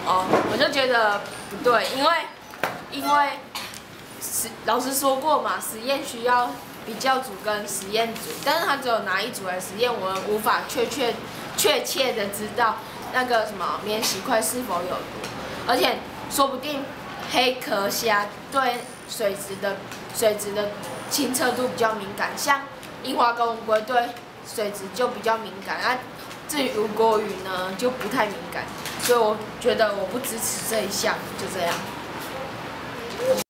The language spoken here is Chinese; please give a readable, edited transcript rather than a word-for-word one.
哦，我就觉得不对，因为老师说过嘛，实验需要比较组跟实验组，但是他只有拿一组来实验，我无法确切的知道那个什么免洗块是否有毒，而且说不定黑壳虾对水质的清澈度比较敏感，像樱花跟乌龟对水质就比较敏感，至于无国鱼呢就不太敏感，所以我觉得我不支持这一项，就这样。